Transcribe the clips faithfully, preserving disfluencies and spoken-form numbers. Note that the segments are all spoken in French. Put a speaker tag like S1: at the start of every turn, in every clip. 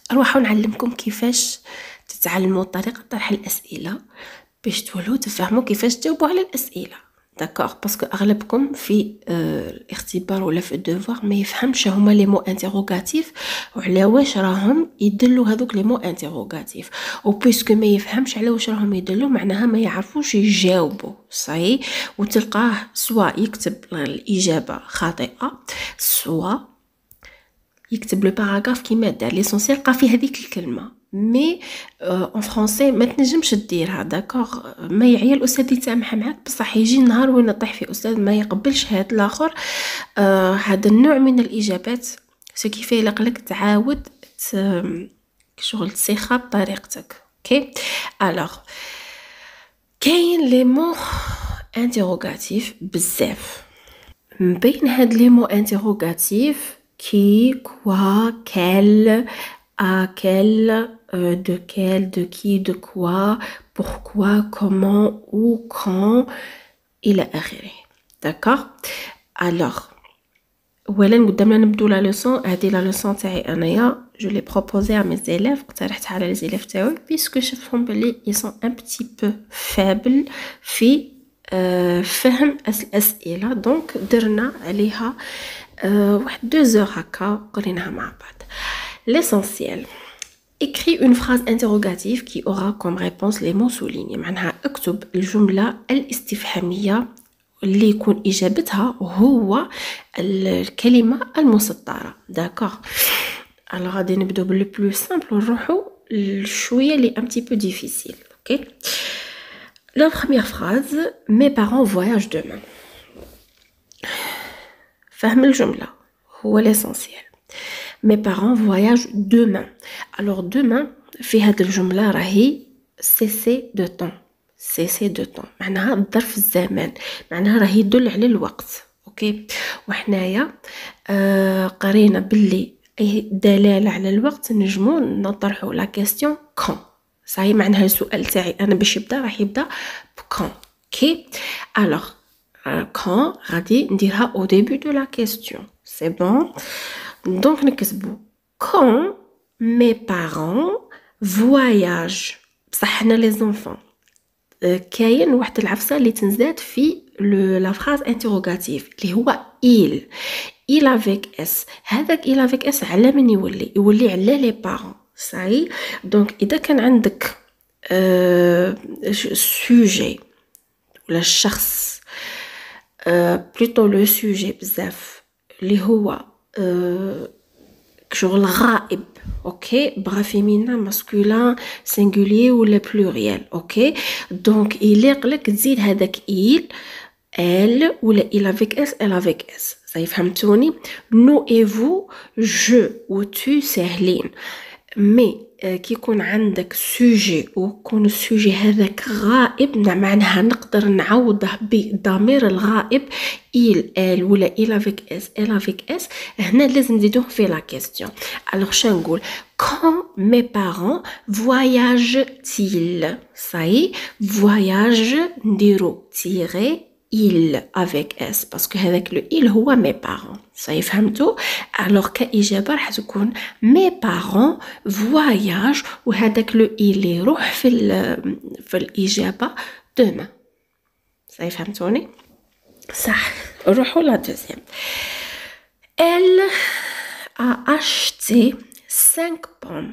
S1: اروحوا نعلمكم كيفاش تتعلموا طريقه طرح الاسئله باش تولوا تفهموا كيفاش تجاوبوا على الاسئله. داكوغ، باسكو اغلبكم في آه الاختبار ولا في الدوفوار ما يفهمش هما لي مو انتروغاتيف وعلى واش راهم يدلوا هذوك لي مو انتروغاتيف، و بيسكو ما يفهمش على واش راهم يدلوا معناها ما يعرفوش يجاوبوا صحيح، وتلقاه سواء يكتب الاجابه خاطئه سواء يكتب لو باراغراف كيما دار ليسونسيال لقى فيه هذيك الكلمه مي اون فرونسي ما تنجمش ديرها. داكوغ، ما يعيا الاستاذ يتسامح معاك، بصح يجي النهار وين طيح في استاذ ما يقبلش هذا الاخر آه هذا النوع من الاجابات، سو كيف يلقلك تعاود شغل تسيخها بطريقتك. اوكي الوغ كاين لي مو انتروغاتيف بزاف، من بين هاد لي مو انتروغاتيف qui, quoi, quel, à quel, euh, de quel, de qui, de quoi, pourquoi, comment, où, quand, إلى آخره. d'accord. alors اولا قدامنا نبدو لا لوسون. هذه لا لوسون تاعي انايا جو لي بروبوزي ا مي زيليف، اقترحتها على لي زيليف تاعي بيسكو شفتهم بلي ils sont un petit peu faibles في أه فهم الاسئله، دونك درنا عليها أه واحد دو زور هكا قريناها مع بعض. l'essentiel écris une phrase interrogative qui aura comme réponse les mots soulignés. معناها اكتب الجمله الاستفهاميه اللي يكون اجابتها هو الكلمه المسطره. داكوغ، alors غادي نبداو باللي بلو سامبل ونروحوا شويه لي un petit peu difficile. OK. La première phrase, mes parents voyagent demain. فهم الجمله هو l'essentiel. mes parents voyagent demain. alors demain في هذه الجمله راهي cessé de temps. cessé de temps معناها ظرف الزمان، معناها راه يدل على الوقت. اوكي، وحنايا آه قرينا باللي اي دلاله على الوقت نجمو نطرحوا لا كيسيون كون. صحيح، معناها السؤال تاعي انا باش يبدا راح يبدا بكون. اوكي الوغ كون غادي نديرها او ديبي دو لا كيسيون. سي بون، دونك نكتبوا كون مي بارون فواياج. بصح حنا لي زونفون كاين واحد العفسه اللي تنزاد في لا فراز انتروغاتيف اللي هو il il avec s. هذاك il avec s على من يولي يولي على لي بارون. صحيح، دونك اذا كان عندك أه سوجي ولا الشخص أه بلوتو لو سوجي بزاف اللي هو أه شغل غائب. اوكي، بغا فيمينا ماسكولين سينغولير ولا بلوريال. اوكي، دونك يليق لك تزيد هذاك il elle ولا il avec s elle avec s. صافي فهمتوني؟ nous et vous je و tu ساهلين، مي كي يكون عندك سوجي ويكون السوجي هذاك غائب معناها نقدر نعوضه بضمير الغائب il elle ولا il avec s elle avec s. هنا لازم نزيدوه في لا كيسيون. alors شنقول quand mes parents voyagent-ils. صاي voyage نديرو تيري il avec s باسكو هذاك لو il هو mes parents. صاي فهمتوا؟ alors كإجابة راح تكون mes parents voyagent وهذاك لو il يروح في في الإجابة demain. صاي فهمتوني؟ صح. نروحوا لا دوزيام. elle a acheté cinq pommes.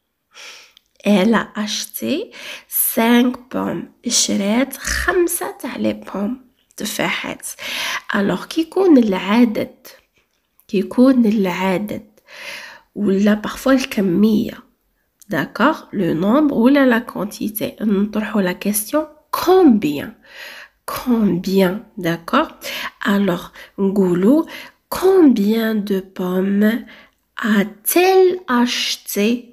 S1: elle a acheté cinq pommes. شرات خمسة تاع لي بوم تفاحات. alors كيكون العدد كيكون العدد ولا بارفوا الكمية داكوغ لو نومبر ولا لا كونتيتي نطرحوا لا كيسيون combien. combien d'accord. alors نقولوا combien de pommes a-t-elle acheté.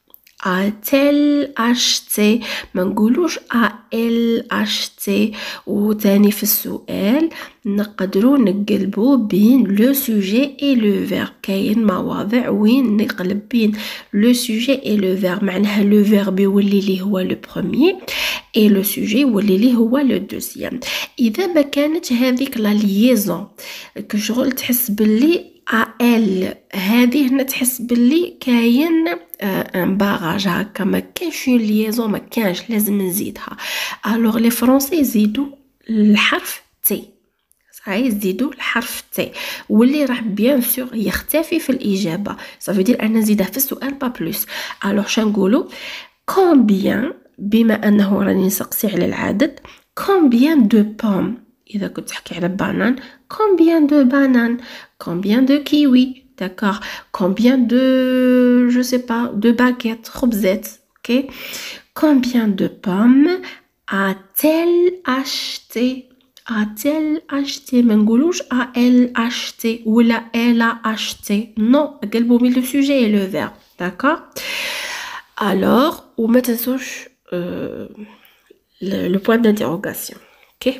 S1: a-t-elle acheté ما نقولوش a-elle acheté. وتاني في السؤال نقدروا نقلبوا بين لو سوجي اي لو فيرب. كاين مواضع وين نقلب بين لو سوجي اي لو فيرب، معناها لو فيرب يولي لي هو لو بروميير اي لو سوجي يولي لي هو لو دوزيام. اذا ما كانت هذيك لا ليزون كشغل تحس باللي ا ال هذه هنا تحس باللي كاين ان باراج هكا ما كاينش اون ليزون ما كانش لازم نزيدها. الوغ لي فرونسي يزيدوا الحرف تي صحيح يزيدوا الحرف تي واللي راح بيان سور يختفي في الاجابه صافي دير انا نزيدها في السؤال با بلوس. الوغ شنقولوا كومبيان بما انه راني نسقسي على العدد كومبيان دو بوم إذا كنت تحكي على بانان combien de bananes combien de kiwis d'accord combien de je sais pas de baguettes خبزات ok combien de pommes a-t-elle acheté a-t-elle acheté ما نقولوش a-elle acheté ولا elle a acheté non قلبوا من le sujet et le verbe d'accord alors وما تنسوش euh, le, le point d'interrogation ok.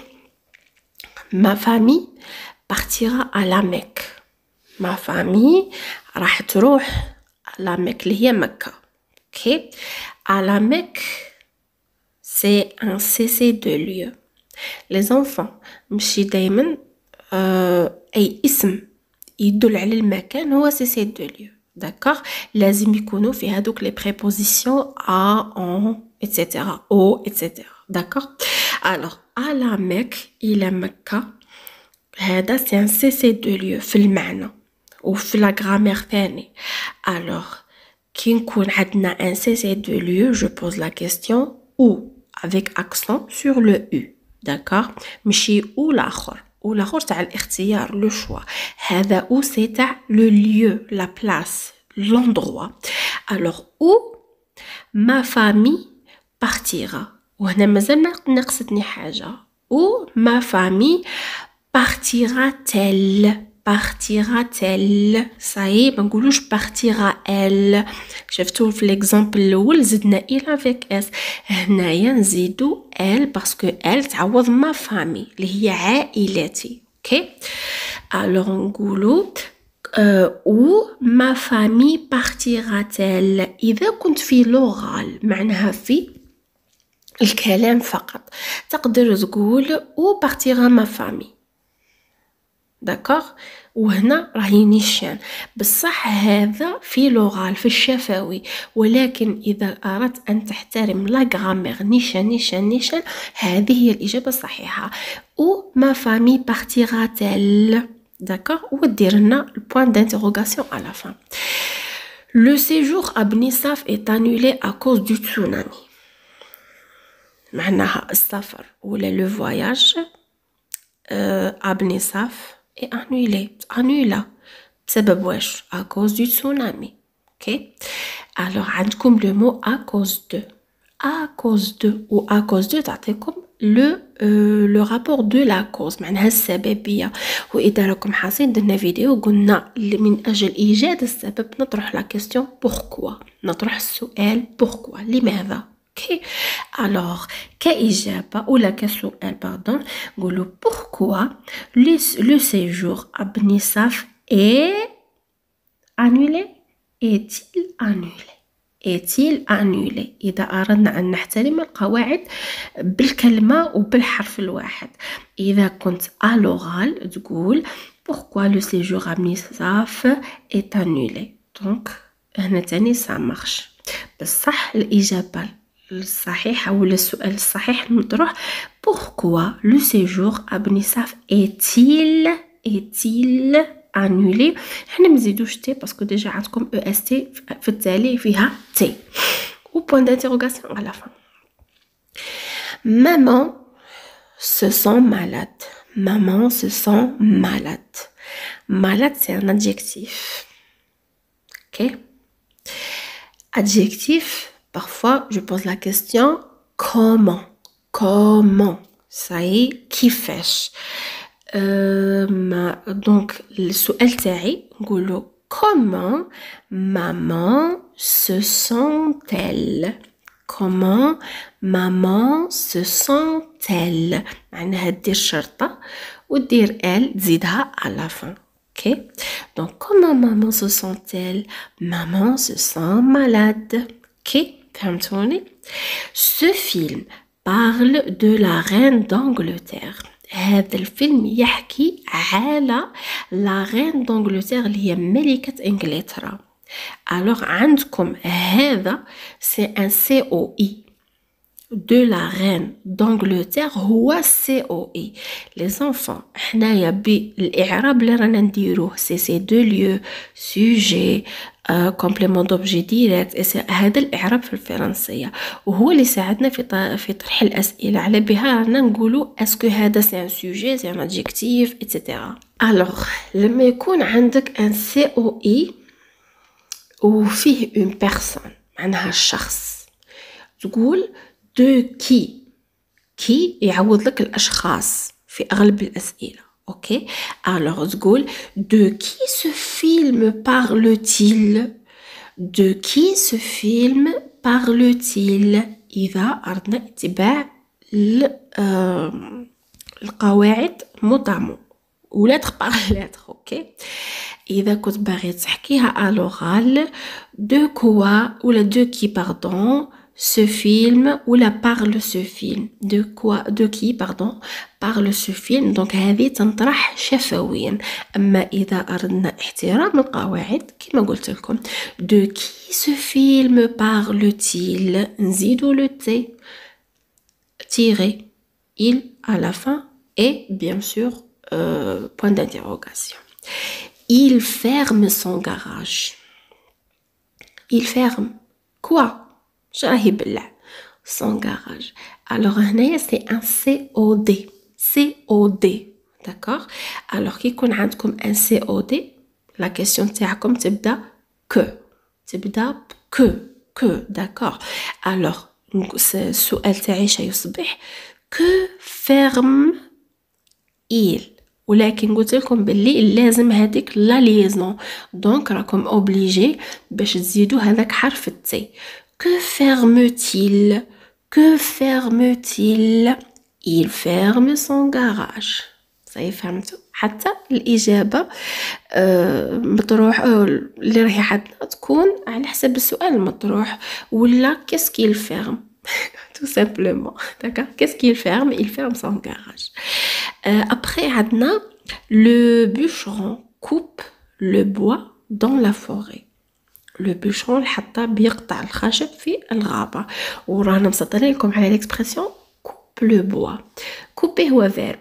S1: Ma famille partira à la Mecque. Ma famille راح تروح à la Mecque اللي هي مكة. Ok. À la Mecque, c'est un cessez de lieu. Les enfants مشي دايما euh, أي اسم يدل على المكان هو cessez de lieu. D'accord. لازم يكونوا في هذوك les prépositions à, en, et cetera. au, et cetera. D'accord. Alors, à la Mecque إلى مكة هذا c'est un cessez de lieu في المعنى وفي la grammaire ثاني. Alors كي نكون عندنا un cessez de lieu je pose la question où avec accent sur le u. D'accord. ماشي ou الآخر ou الآخر تاع الاختيار le choix. هذا ou c'est تاع le lieu la place l'endroit. Alors où ma famille partira وهنا مازال ناقصتني حاجة ou ma famille partira-t-elle partira-t-elle صحيح ما نقولوش partira elle. شفتوا في l'exemple الأول زدنا il avec s هنايا نزيدو elle parce que elle تعوض ma famille اللي هي عائلتي. ok alors نقولوا euh, où ma famille partira-t-elle إذا كنت في l'oral معناها في الكلام فقط تقدر تقول où partira ma famille. داكوغ وهنا راهي نيشان بصح هذا في لغال في الشفوي ولكن اذا اردت ان تحترم لا غرامير نيشان نيشان نيشان هذه هي الاجابه الصحيحه او ما فامي بارتيغا-t-elle. داكوغ ودير لنا البوين d'interrogation à la fin. Le séjour à Bnissaf est annulé à cause du tsunami. معناها السفر ولا لو فواياج à Bnissaf est annulé annula بسبب واش à cause du tsunami. ok alors عندكم le mot à cause de à cause de ou à cause de تعطيكم le euh, le rapport de la cause معناها السببية. وإذا راكم حاسين درنا فيديو قلنا من أجل إيجاد السبب نطرح la question pourquoi نطرح السؤال pourquoi لماذا. ok alors كإجابة ولا كسؤال pardon نقولوا pourquoi le, le séjour à Bnissaf est annulé est-il annulé est-il annulé. إذا أردنا أن نحترم القواعد بالكلمة وبالحرف الواحد إذا كنت à l'oral تقول pourquoi le séjour à Bnissaf est annulé. donc هنا تاني ça marche بصح الإجابة الصحيحة ولا السؤال الصحيح نطرح pourquoi le séjour à Bnissaf est-il est-il annulé. حنا مزيدوش تي باسكو ديجا عندكم او اس تي في التالي فيها تي و point d'interrogation à la fin. maman se sent malade maman se sent malade malade c'est un adjectif. ok adjectif parfois je pose la question comment comment ça y est كيفاش euh, donc السؤال تاعي نقولو comment maman se sent-elle comment maman se sent-elle معناها دير شرطة ودير elle تزيدها à la fin. ok donc comment maman se sent-elle maman se sent malade. ok فهمتوني. ce film parle de la reine d'Angleterre هذا الفيلم يحكي على لا رين دانجلتير اللي هي ملكة انجلترا. alors عندكم هذا سي ان سي او اي de la reine d'Angleterre هو سي او اي. les enfants حنايا بالاعراب اللي رانا نديروه سي سي دو ليو سوجي كومبليمون دوبجي ديريكت. هذا الاعراب في الفرنسيه وهو اللي ساعدنا في في طرح الاسئله. على بها رانا نقولوا اسكو هذا سي ان سوجي سي ان ادجكتيف ايتترا. alors لما يكون عندك ان سي او اي وفيه اون بيرسون معناها الشخص تقول دو كي. كي يعوض لك الاشخاص في اغلب الاسئله. اوكي alors تقول de qui ce film parle-t-il de qui ce film parle-t-il اذا اردنا اتباع القواعد موطامو ولا تخبر لاتر. اوكي اذا كنت باغي تحكيها الوغال دو كوا ولا دو كي باردون ce film ou la parle ce film de quoi de qui pardon parle ce film. donc هذه تنطرح شفويا. اما اذا اردنا احترام القواعد كما قلت لكم de qui ce film parle-t-il نزيدو le t tiré il à la fin et bien sûr euh, point d'interrogation. il ferme son garage. il ferme quoi شراهي بلع son garage. alors هنايا c'est un سي او دي سي او دي d'accord. alors كي يكون عندكم un سي او دي la question تاعكم تبدا que تبدا que que d'accord. alors السؤال تاعي شا يصبح que ferme il ولكن قلت لكم باللي لازم هذيك لا ليزون دونك راكم اوبليجي باش تزيدوا هذاك حرف التي. que ferme-t-il que ferme-t-il il ferme son garage. صحيح فهمتوا؟ حتى الإجابة آه مطروح آه اللي راهي عندنا تكون على حسب السؤال المطروح ولا qu'est-ce qu'il ferme tout simplement d'accord. qu'est-ce qu'il ferme il ferme son garage. euh, après عندنا le bûcheron coupe le bois dans la forêt. لو بوشرون حتى بيقطع الخشب في الغابة ورانا مسطرين لكم على الاكسبرسيون كوب لو بوا. كوبي هو فيرب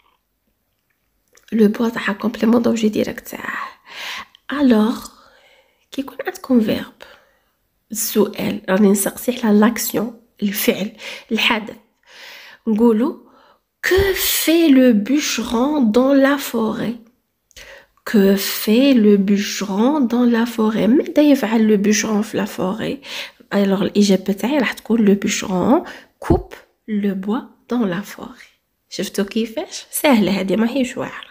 S1: لو بوا تاع كومبليمون دوبجي ديريكت تاعه. الوغ كي يكون عندكم فيرب السؤال راني نسقسي على لاكسيون الفعل الحدث نقولوا que fait le bûcheron dans la forêt. que fait le bûcheron dans la forêt. ماذا يفعل le bûcheron في la forêt. alors الإجابة تاعي راح تكون le bûcheron coupe le bois dans la forêt. شفتوا كيفاش سهلة هذه ماهيش واعرة.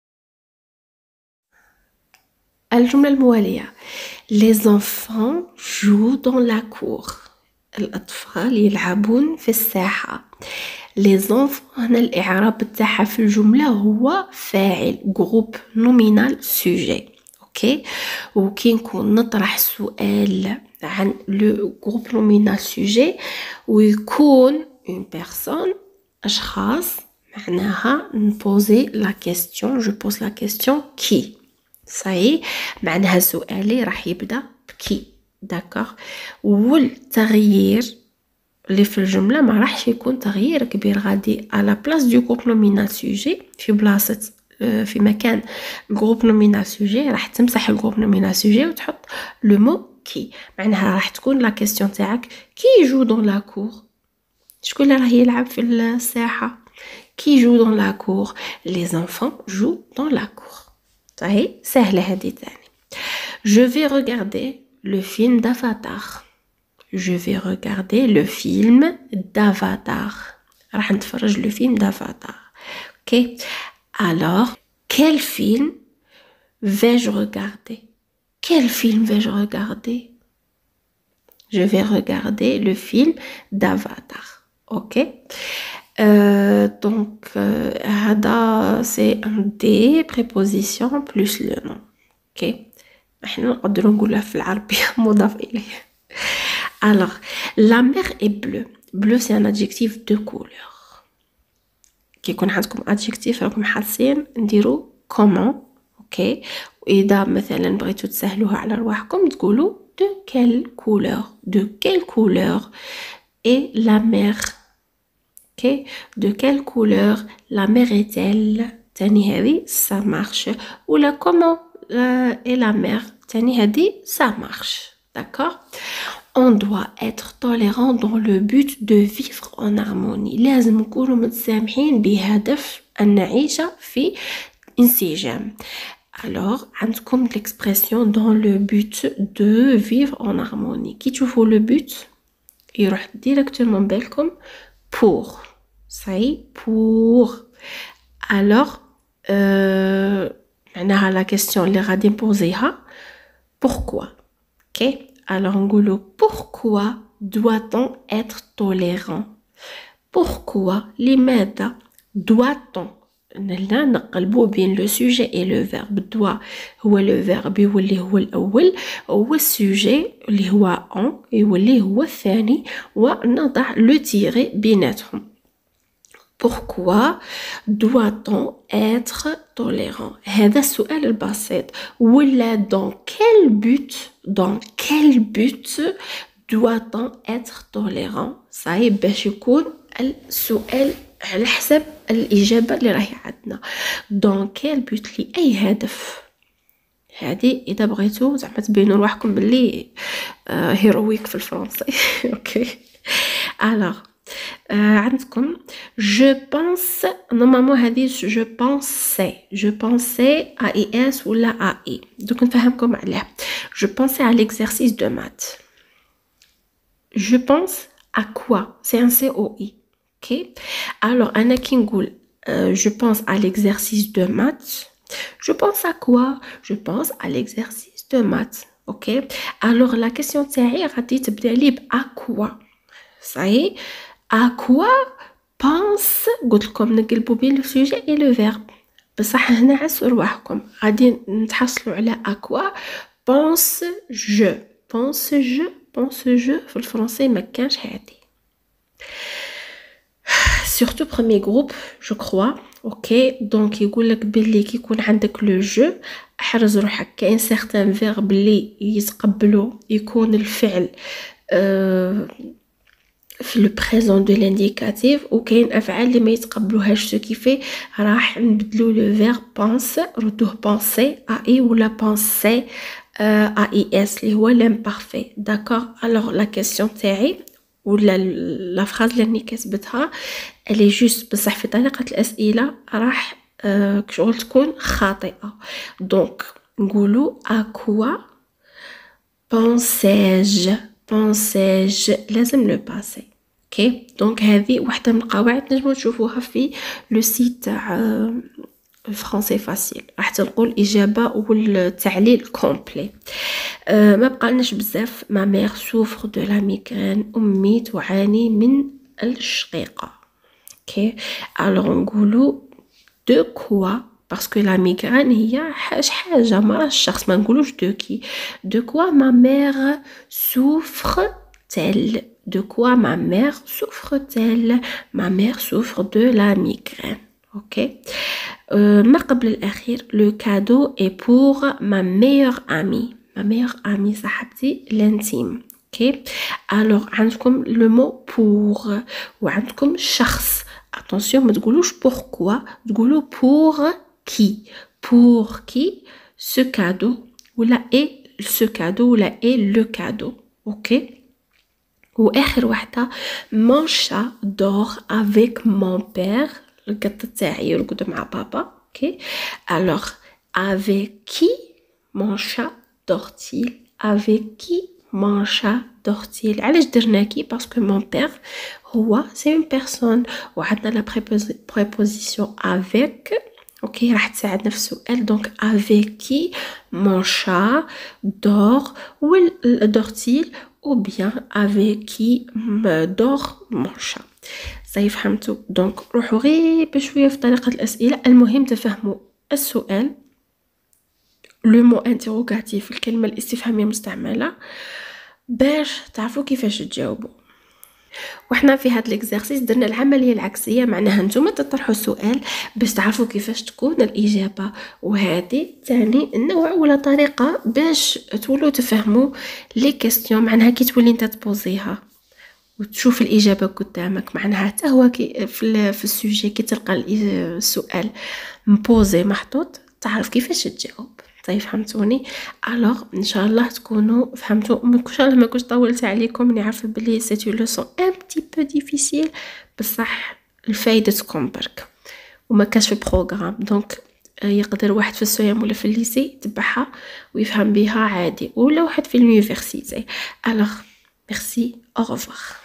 S1: الجملة الموالية les enfants jouent dans la cour. الأطفال يلعبون في الساحة. les enfants هنا الإعراب تاعها في الجملة هو فاعل جروب نومينال سوجي. اوكي وكي نكون نطرح سؤال عن لو جروب نومينال سوجي ويكون اون بيرسون اشخاص معناها نبوزي لا كيستيون جو بوز لا كيستيون كي صاي معناها سؤالي راح يبدا بكي داكوغ. والتغيير اللي في الجمله ما راحش يكون تغيير كبير غادي على بلاص دو جروب نومينال سوجي في بلاصه في مكان الجروب نومينال سوجي راح تمسح الجروب نومينال سوجي وتحط لو مو كي معناها راح تكون لا كيستيون تاعك كي جو دون لا كور. شكون اللي راه يلعب في الساحه كي جو دون لا كور لي زانفون جو دون لا كور. صحيح سهله هذه ثاني. je vais regarder le film d'Avatar. je vais regarder le film d'Avatar. راح نتفرج le film d'Avatar. ok alors quel film vais-je regarder. quel film vais-je regarder. je vais regarder le film d'Avatar. ok euh, donc هذا euh, c'est un des prépositions plus le nom. ok احنا نقدروا نقولها في العربية مضاف إليه. alors la mer est bleue. bleu c'est un adjectif de couleur. كي يكون عندكم ادجكتيف راكم حاسين نديرو كومون. اوكي. واذا مثلا بغيتو تسهلوها على رواحكم تقولوا de quelle couleur de quelle couleur est la mer. ok. de quelle couleur la mer est-elle. تاني هذه ça marche. ولا comment euh, est la mer. تاني هذه ça marche. d'accord. on doit être tolérant dans le but de vivre en harmonie. لازم نكونوا متسامحين بهدف أن نعيش في انسجام. alors عندكم l'expression dans le but de vivre en harmonie. كي تشوفوا le but يروح directement بالكم pour. ça y pour. alors euh, معناها la question اللي غادي نبوزيها pourquoi. ok. alors نقولوا pourquoi doit-on être tolérant. pourquoi لماذا doit-on نلا نقلبوا بين لو سوجي اي لو فيرب. دوا هو لو فيرب يولي هو الاول هو السوجي اللي هو اون يولي هو الثاني ونضع لو تيري بيناتهم. pourquoi doit-on être tolérant. هذا السؤال البسيط. ولا dans quel but dans quel but doit-on être tolérant. صعيب باش يكون السؤال على حسب الإجابة اللي راهي عندنا. دون كيل بوت لأي هدف. هذه إذا بغيتو زعما تبينوا رواحكم باللي هيرويك في الفرنسي. اوكي. alors عندكم je pense normalement هذه je pensais je pensais à es ولا à i. دوك نفهمكم عليه. je pensais à l'exercice de maths. je pense à quoi. c'est un C O I. ok. alors أنا كي نقول euh, je pense à l'exercice de maths. je pense à quoi. je pense à l'exercice de maths. ok. alors la question تاعي غادي تبدا لي ب à quoi. صحيح. à quoi pense. قلت لكم نقلبوا بين لو سوجي اي لو فيرب. بصح هنا عسوا رواحكم غادي نتحصلوا على à quoi pense je. pense je pense je في الفرنسي ما كانش هادي. surtout premier groupe je crois. ok. donc يقول لك باللي كي يكون عندك لو جو احرز روحك كاين certain verbe اللي يتقبلوا يكون الفعل أه في لو بريزون دو لانديكاتيف وكاين افعال اللي ما يتقبلوهاش. سو كيفي راح نبدلو لو فيرب بونس ردوه بونسي ا اي ولا بونسي ا اي اس اللي هو لامبارفي. داكور. الوغ لا كيسيون تاعي ولا لا فراز اللي راني كاتبتها اللي جوست بصح في طريقه الاسئله راح شغل تكون خاطئه. دونك نقولوا ا كوا بونسيج بونسيج لازم لو باسي. اوكي. دونك هذه واحده من القواعد نجمو تشوفوها في لو سيت تاع فرونسي فاسيل راح تلقوا الاجابه والتعليل كومبلي. أه ما بقالناش بزاف. ما مير سوفر دو لا ميغرين. امي تعاني من الشقيقه. اوكي. الوغ نقولوا دو كوا باسكو لا ميغرين هي حاجه حاجه مرض الشخص. ما نقولوش دو كي. دو كوا ما مير سوفر تيل. de quoi ma mère souffre-t-elle. ma mère souffre de la migraine. ok. euh, ما قبل الأخير le cadeau est pour ma meilleure amie. ma meilleure amie صاحبتي l'intime. ok. alors عندكم le mot pour وعندكم شخص. attention ما تقولوش pourquoi تقولوا pour qui. pour qui ce cadeau ولا est ce cadeau ولا est le cadeau. ok. واخر وحده mon chat dort avec mon père. القط تاعي يرقد مع بابا. اوكي. alors avec qui mon chat dort-il. avec qui mon chat dort-il. علاش درنا كي باسكو mon père هو c'est une personne وعندنا la préposition avec. اوكي. راح تساعدنا في السؤال. دونك avec qui mon chat dort ou dort-il ou bien avec qui me dort mon chat. زي فهمتوا. دونك روحوا غير بشويه في طريقه الاسئله. المهم تفهموا السؤال لو مو انتروغاتيف الكلمه الاستفهاميه المستعمله باش تعرفوا كيفاش تجاوبوا. وحنا في هذا الاكزرسيس درنا العمليه العكسيه، معناها نتوما تطرحوا السؤال باش تعرفوا كيفاش تكون الاجابه، وهذه ثاني نوع ولا طريقه باش تولوا تفهموا لي كيستيون، معناها كي تولي انت تبوزيها وتشوف الاجابه قدامك، معناها حتى هو كي في ال- في السوجي كي تلقى الإج- السؤال مبوزي محطوط تعرف كيفاش تجاوب. طيب فهمتوني؟ الوغ ان شاء الله تكونوا فهمتوا، ان شاء الله ما كنتش طولت عليكم، اني عارفه بلي سيتي لوسون ان بتي بو ديفيسيل، بصح الفايدتكم برك وما كانش في بروغرام، دونك يقدر واحد في السويام ولا في الليسي يتبعها ويفهم بها عادي، ولا واحد في اليونيفرسيتي. الوغ ميرسي، او revoir.